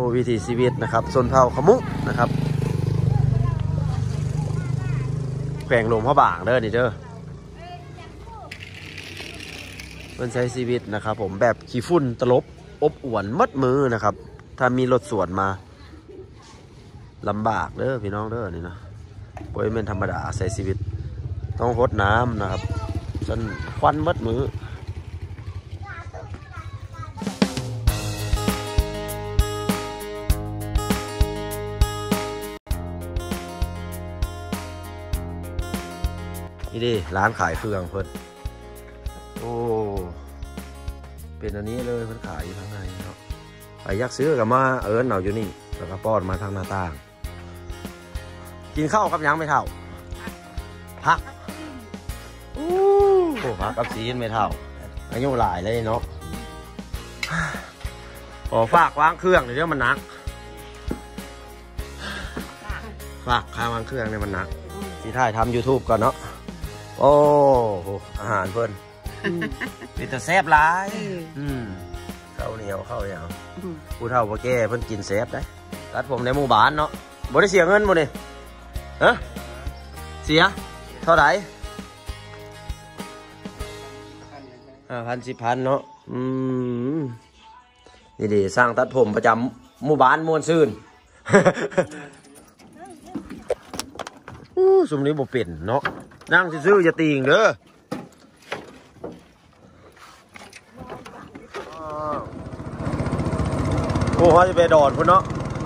วิถีชีวิตนะครับชนเผ่าขมุนะครับแขวงหลวงพระบางเด้อนี่เด้อมันใช้ชีวิตนะครับผมแบบขี้ฝุ่นตลบอบอวนมัดมือนะครับถ้ามีรถสวนมาลำบากเด้อพี่น้องเด้อนี่นะโอ้ยเป็นธรรมดาใช้ชีวิตต้องรดน้ำนะครับจนควันมัดมือนี่ดิร้านขายเครื่องเพิ่นโอ้เป็นอันนี้เลยเพิ่นขายอยู่ทางในเนาะไปยักซื้อกับมาเอาอยู่นี่แล้วก็ป้อนมาทางหน้าต่างกินข้าวกับยังไม่เท่าพักโอ้พักกับซีนไม่เท่าอายุหลายเลยเนาะขอฝากวางเครื่องเดี๋ยวมันหนักฝากข้าววางเครื่องเนี่ยมันหนักที่ถ่ายทำ YouTube ก่อนเนาะโอ้โหอาหารเพิ่นมีแต่แซ่บหลายข้าวเหนียวผู้เฒ่าผู้แก่เพิ่นกินแซ่บได้ตัดผมในหมู่บ้านเนาะบ่ได้เสียเงินบ่นี่ฮะเสียเท่าไหร่5,000-10,000เนาะนี่ดิสร้างตัดผมประจำหมู่บ้านม่วนซื่นสมนี้บ่เป็นเนาะนั่งซื่อๆอย่าตีงเด้อโอ้เขาจะไปดอดพุ่นเนาะ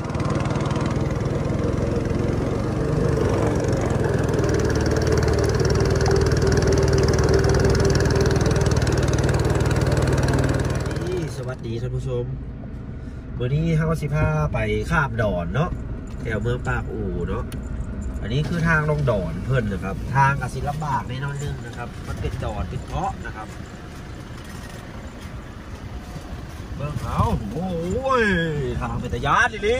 สวัสดีท่านผู้ชมวันนี้เฮาสิพาไปข้ามดอนเนาะแถวเมืองปากอู่เนาะอันนี้คือทางลงดอนเพิ่นนะครับทางกสิลำบากในน้อยนึงนะครับมันเป็นดอนเป็นเพาะนะครับเบิ่งเขาโอ้ยทางเป็นตะยานดิ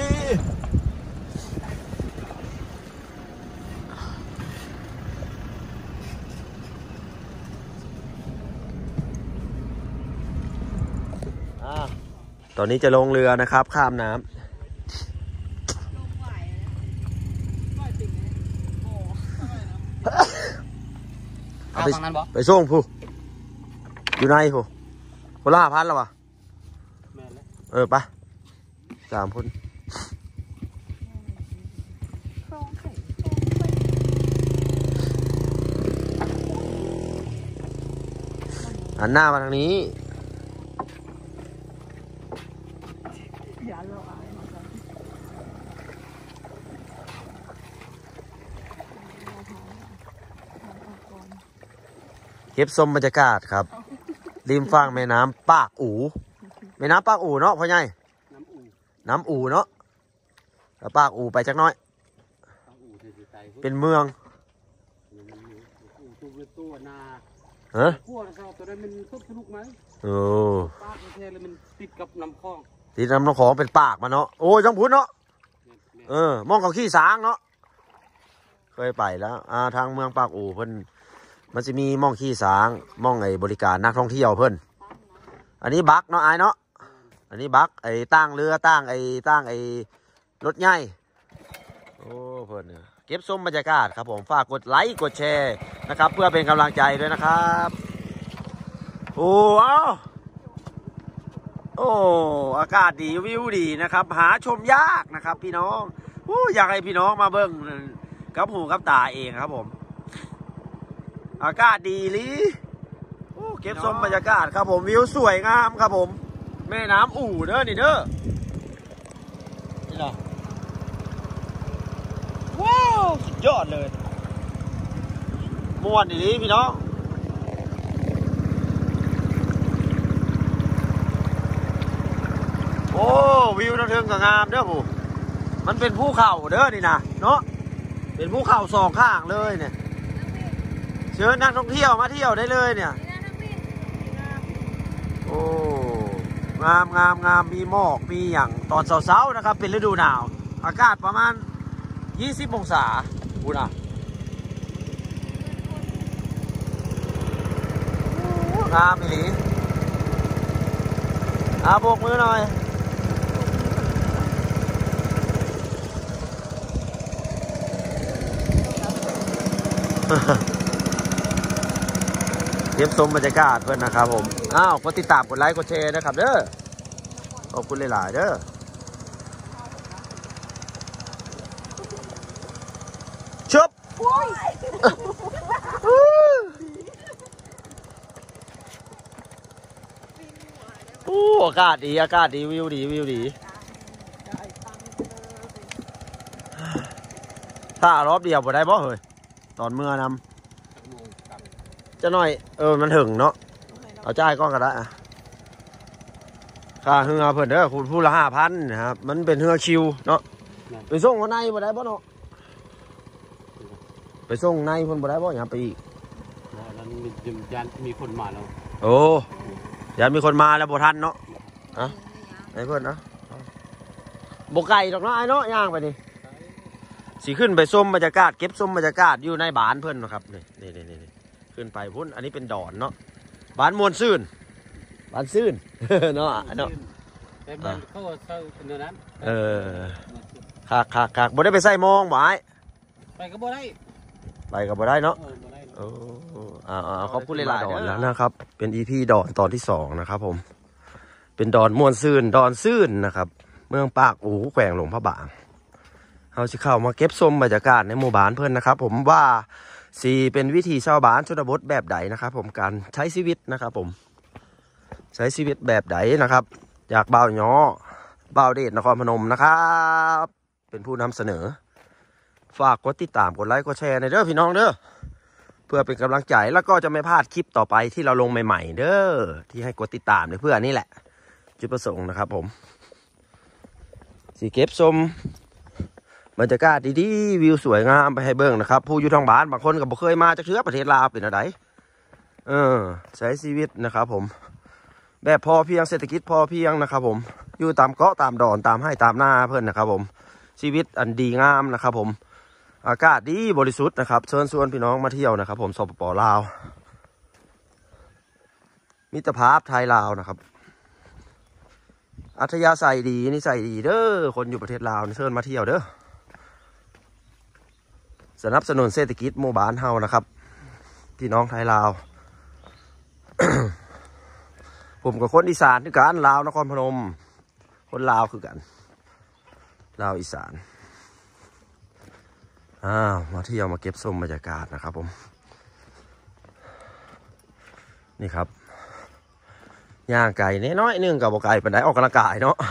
ตอนนี้จะลงเรือนะครับข้ามน้ำไปส่งผู้อยู่ในผู้คนละ5,000แล้ววะไป3 คนหันหน้ามาทางนี้เก็บชมบรรยากาศครับริมฝั่งแม่น้ำปากอู่แม่น้ำปากอู่เนาะพ่อใหญ่น้ำอู่เนาะแล้วปากอู่ไปจักน้อยเป็นเมืองฮะโอ้ติดกับน้ำคลองติดน้ำคลองเป็นปากมันเนาะโอ้ยจังพุ้นเนาะมองเขาขี้สางเนาะเคยไปแล้วทางเมืองปากอู่เพิ่นมันจะมีม่องขี้สางม่องไอ้บริการนักท่องเที่ยวเพิ่นอันนี้บักเนาะไอ้เนาะอันนี้บักไอ้ตั้งเรือตั้งไอ้รถใหญ่โอ้เพิ่นเก็บชมบรรยากาศครับผมฝากกดไลค์กดแชร์นะครับเพื่อเป็นกำลังใจด้วยนะครับโอ้อากาศดีวิวดีนะครับหาชมยากนะครับพี่น้องอยากให้พี่น้องมาเบิ่งกับหูกับตาเองครับผมอากาศดีลิเก็บชมบรรยากาศครับผมวิวสวยงามครับผมแม่น้ำอู่เด้อนี่เด้อนี่เหรอว้าวสุดยอดเลยม่วนดีพี่น้องโอ้วิวเทิงก็งามเด้อผู้มันเป็นภูเขาเด้อนี่นะเนาะเป็นภูเขาสองข้างเลยเนี่ยเชิญนักท่องเที่ยวมาเที่ยวได้เลยเนี่ยโอ้งามมีหมอกมีอย่างตอนเช้าๆนะครับเป็นฤดูหนาวอากาศประมาณ20 องศาคุณงามอีหลีโบกมือหน่อยเก็บชมบรรยากาศเพื่อนนะครับผมอ้าวกดติดตามกดไลค์กดแชร์นะครับเด้อขอบคุณหลายๆเด้อชุบโอ้อากาศดีวิวดีถ้ารอบเดียวบ่ได้บ่เฮ้ยตอนเมื่อนำจะหน่อยมันถึงเนาะเอาจ่ายก้อนก็ได้ค่าเฮือเพิ่นเด้อคุณผู้ละ5,000นะครับมันเป็นเฮือคิวเนาะไปส่งคนในบ่ได้บ่เนาะไปส่งในเพิ่นบ่ได้บ่อย่าไปอีกนั้นยันมีคนมาแล้วโอ้ยันมีคนมาแล้วบ่ทันเนาะอะไอ้เพิ่นนะบ่ไกลดอกเนาะไอ้เนาะย่างไปนี่สิขึ้นไปส้มบรรยากาศเก็บส้มบรรยากาศอยู่ในบ้านเพิ่นนะครับนี่ขึ้นไปพุ่นอันนี้เป็นดอนเนาะบ้านมวลซื่นบ้านซื่นเนาะแต่บ้านเขาเช่าเป็นเดือนนั้นคักบ่ได้ไปใส่มองบ่ไอ้ไปก็บ่ได้เนาะขอบคุณหลายๆดอนแล้วนะครับเป็น EP ดอนตอนที่2นะครับผมเป็นดอนมวลซื่นดอนซื่นนะครับเมืองปากอู่แขวงหลวงพระบางเราจะเข้ามาเก็บส้มบรรยากาศในหมู่บ้านเพื่อนนะครับผมว่าสีเป็นวิถีชาวบ้านชนบทแบบใดนะครับผมการใช้ชีวิตนะครับผมใช้ชีวิตแบบใดนะครับจากบ่าวย้อบ่าวเดชนครพนมนะครับเป็นผู้นำเสนอฝากกดติดตามกดไลค์กดแชร์ในเด้อพี่น้องเด้อเพื่อเป็นกำลังใจแล้วก็จะไม่พลาดคลิปต่อไปที่เราลงใหม่ๆเด้อที่ให้กดติดตามเพื่อนี่แหละจุดประสงค์นะครับผมสีเก็บส้มบรรยากาศดีๆวิวสวยงามไปให้เบิ่งนะครับผู้อยู่ทางบ้านบางคนก็บ่เคยมาจากเชื้อประเทศลาวเป็นอะไรใช้ชีวิตนะครับผมแบบพอเพียงเศรษฐกิจพอเพียงนะครับผมอยู่ตามเกาะตามดอนตามให้ตามหน้าเพื่อนนะครับผมชีวิตอันดีงามนะครับผมอากาศดีบริสุทธิ์นะครับเชิญชวนพี่น้องมาเที่ยวนะครับผมสปป.ลาวมิตรภาพไทยลาวนะครับอัธยาศัยดีนิสัยดีเด้อคนอยู่ประเทศลาวเชิญมาเที่ยวเด้อสนับสนุนเศรษฐกิจหมู่บ้านเฮานะครับพี่น้องไทยลาว ผมกับคนอีสานคือกันลาวนครพนมคนลาวคือกันลาวอีสานมาเที่ยวมาเก็บส้มบรรยากาศนะครับผมนี่ครับย่างไก่น้อยนึงกับบ่ไก่เป็นไดออกกำลังกายเนาะ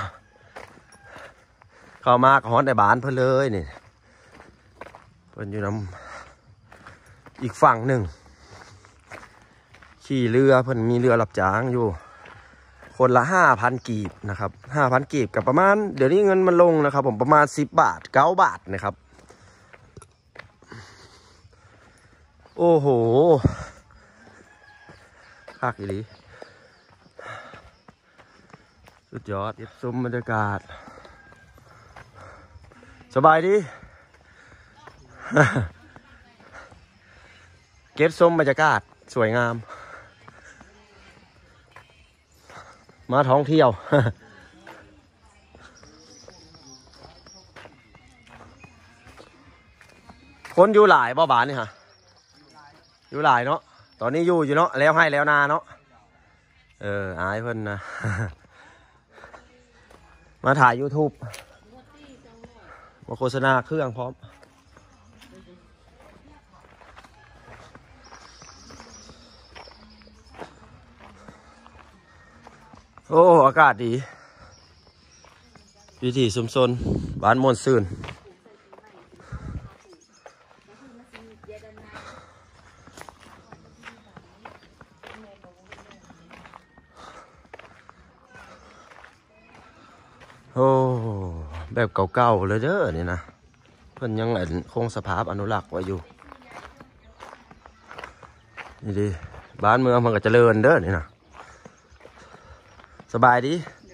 เข้ามากับฮอนในบ้านเพื่อเลยนี่เพิ่นอยู่น้ำอีกฝั่งหนึ่งขี่เรือเพิ่นมีเรือรับจ้างอยู่คนละ5,000 กีบนะครับ5,000 กีบกับประมาณเดี๋ยวนี้เงินมันลงนะครับผมประมาณ10 บาท9 บาทนะครับโอ้โหคักอีหลีสุดยอดเก็บชมบรรยากาศสบายดี เก็บชมบรรยากาศสวยงามมาท่องเที่ยว คนอยู่หลายบ่บ้านนี่ฮะอยู่หลายเนาะตอนนี้อยู่เนาะแล้วให้แล้วนาเนาะอายเพิ่นนะ มาถ่าย YouTube มาโฆษณาเครื่องพร้อมโอ้อากาศดีวิถีชุมชนบ้านมวลซื่นโอ้แบบเก่าๆเลยเด้อนี่นะเพิ่นยังคงสภาพอนุรักษ์ไว้อยู่นี่ดิบ้านเมืองมันก็เจริญเด้อนี่นะสบายดี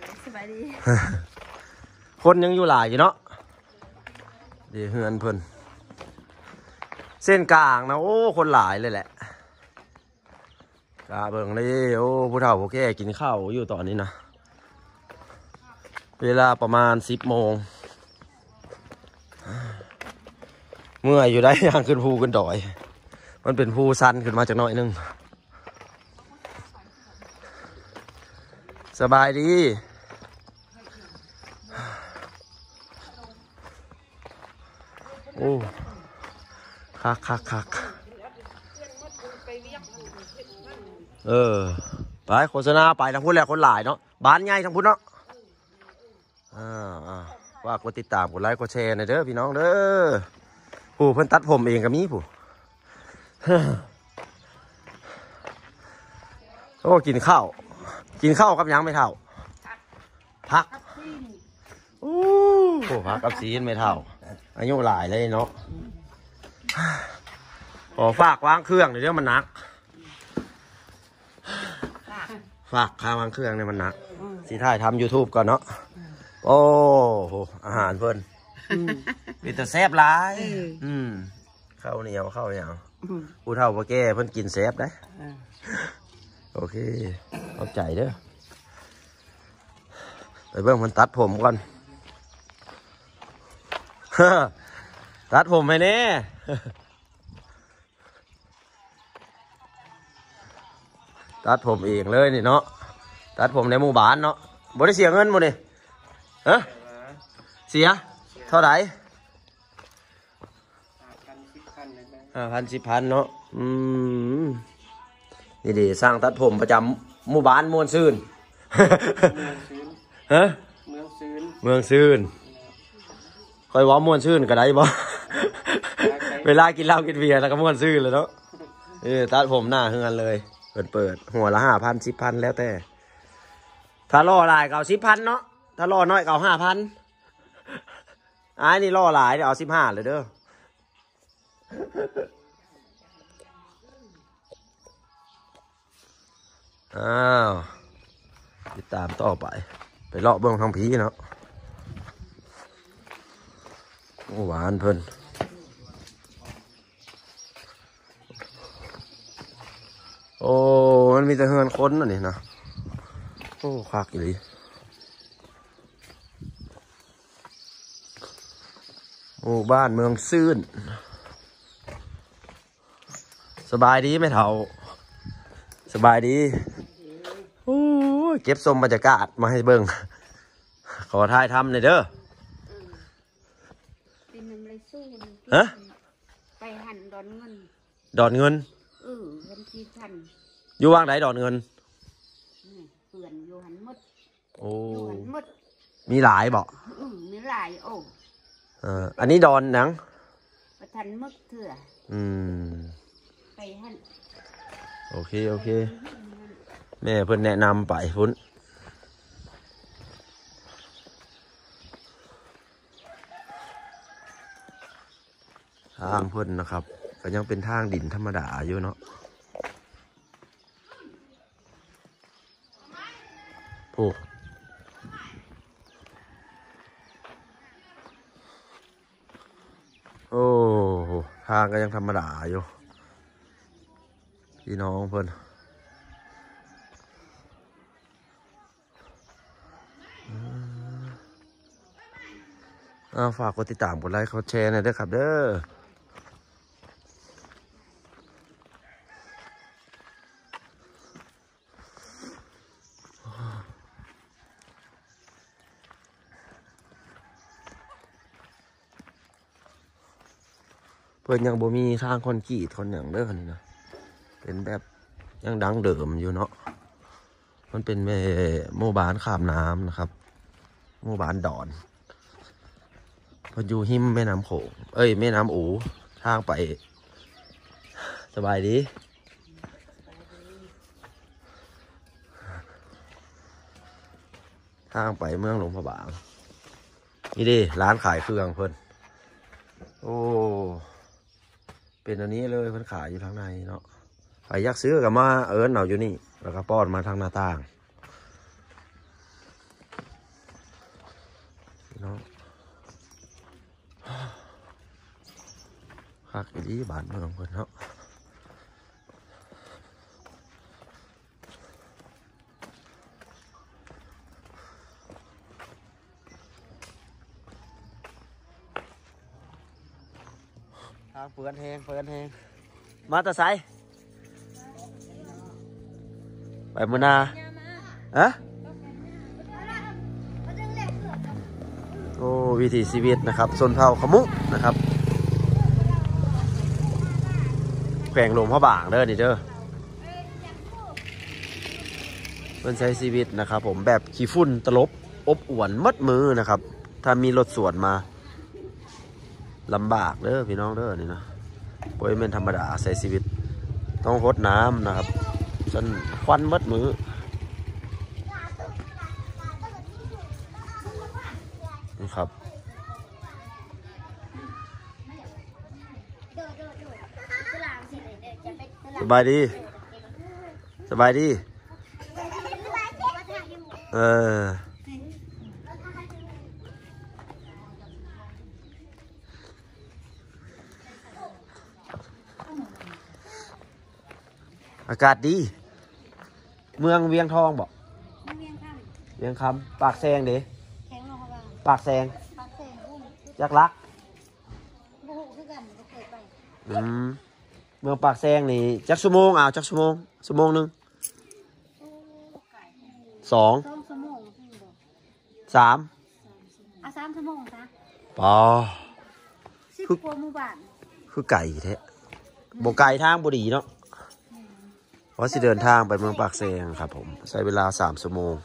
คนยังอยู่หลายอยู่เนาะดีเฮือนเพิ่นเส้นกลางนะโอ้คนหลายเลยแหละกาเบิ่งเลยโอ้ผู้เฒ่าผู้แก่กินข้าวอยู่ตอนนี้นะเวลาประมาณ10 โมงเมื่อยอยู่ได้ย่างขึ้นภูขึ้นดอยมันเป็นภูซันขึ้นมาจากหน่อยนึงสบายดีโอ้คักไปโฆษณาไปทางพุทธแหละคนหลายเนาะบ้านใหญ่ทางพุทธเนาะว่ากดติดตามกดไลค์กดแชร์หน่อยเด้อพี่น้องเด้อผู้เพิ่นตัดผมเองก็มีผู้ โอ้กินข้าวกับยังไม่เท่าพักโอ้พักกับซีนไม่เท่าอายุหลายเลยเนาะขอฝากวางเครื่องเดี๋ยวมันหนักฝากข้าวางเครื่องเนี่ยมันหนักสีถ่ายทำ YouTube ก่อนเนาะโอ้โหอาหารเพิ่นมีแต่แซ่บหลายข้าวเหนียวผู้เฒ่าผู้แก่เพิ่นกินแซ่บได้โอเคเอาใจเด้อไปเบิ่งมันตัดผมก่อนตัดผมให้แน่ตัดผมเองเลยนี่เนาะตัดผมในหมู่บ้านเนาะบ่ได้เสียเงินบ่นี่ฮะเสียเท่าไหร่5,000 10,000เนาะนี่ดิสร้างตัดผมประจำหมู่บ้านม่วนซื่นฮะเมืองซื่นคอยว่าม่วนซื่นก็ได้บ่เวลากินเหล้ากินเบียร์แล้วก็ม่วนซื่นเลยเนาะตัดผมหน้าเฮือนเลยเปิดหัวละ5,000 10,000แล้วแต่ถ้าล่อหลายก็เอา10,000เนาะถ้าล่อน้อยก็เอา5,000นี่ล่อหลายเดี๋ยวเอา15เลยเด้อติดตามต่อไปเลาะเบื้องทางผีเนาะหวานเพิ่นโอ้มันมีแต่เฮือนคนน่ะนี่นะโอ้คักอีโอ้บ้านเมืองซื่นสบายดีไหมเถ่าสบายดีโอ้เก็บชมบรรยากาศมาให้เบิ่งขอถ่ายทำหน่อยเด้อฮะไปหันดอนเงินเงินวันที่ทันอยู่ว่างไหนดอนเงินเปื่อนอยู่หันมดโอ้หันมดมีหลายบ่มีหลายโอ้อันนี้ดอนหนังประทันมึกเถื่อไปหันโอเคแม่เพิ่นแนะนำไปพุ่นทางเพิ่นนะครับก็ยังเป็นทางดินธรรมดาอยู่เนาะโอ้ทางก็ยังธรรมดาอยู่พี่น้องเพิ่นฝากกดติดตามกดไลค์กดแชร์หน่อยด้วยครับเด้อเพิ่นยังบ่มีทางคอนกรีตคนอย่างเด้อนี่นะเป็นแบบยังดังเดิมอยู่เนาะมันเป็นหมู่บ้านข้ามน้ำนะครับหมู่บ้านดอนพออยู่หิมแม่น้ำโขงแม่น้ำอูทางไปสบายดีทางไปเมืองหลวงพระบางนี่ดิร้านขายเครื่องเพิ่นโอ้เป็นอันนี้เลยเพิ่นขายอยู่ทางในเนาะใครอยากซื้อกับมาเอาอยู่นี่แล้วก็ป้อนมาทางหน้าต่างเนาะคักดีบ้านเมืองเพิ่นเนาะทางเปื้อนแห้งมาตะไซไปมือนาอะโอ้วิถีชีวิตนะครับชนเผ่าขมุนะครับแขวงหลวงพระบางเด้อนี่เด้อมันใช้ชีวิตนะครับผมแบบขี้ฝุ่นตลบอบอวนมัดมือนะครับถ้ามีรถสวนมาลำบากเด้อพี่น้องเด้อนี่นะโอ้ยเป็นธรรมดาใช้ชีวิตต้องรดน้ำนะครับจนควันมัดมือนี่ครับสบายดีสบายดีอากาศดีเมืองเวียงทองบอกเวียงคำปากแซงเด้ปากแซงจักรักเมืองปากแซงนี่จักชั่วโมงจักชั่วโมงหนึ่ง2 3 3 ชั่วโมงจ้ะปอ 10 กว่าหมู่บ้านคือไก่แท้บ่ไก่ทางบ่ดีเนาะเพราะสิเดินทางไปเมืองปากแซงครับผมใช้เวลา3 ชั่วโมง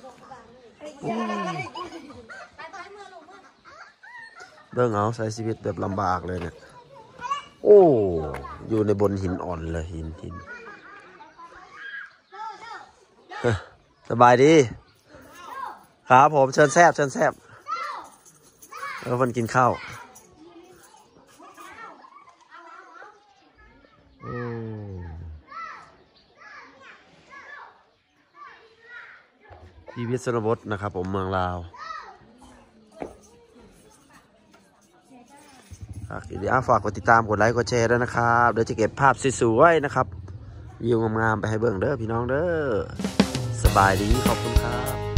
เรื่องเอาใช้ชีวิตแบบลำบากเลยเนี่ยโอ้อยู่ในบนหินอ่อนเลยหินสบายดีครับผมเชิญแซบมันกินข้าวชีวิตชนบทนะครับผมเมืองลาวเดี๋ยวฝากกดติดตามกดไลค์กดแชร์ด้วยนะครับเดี๋ยวจะเก็บภาพสวยๆนะครับวิวงามๆไปให้เบิ่งเด้อพี่น้องเด้อสบายดีขอบคุณครับ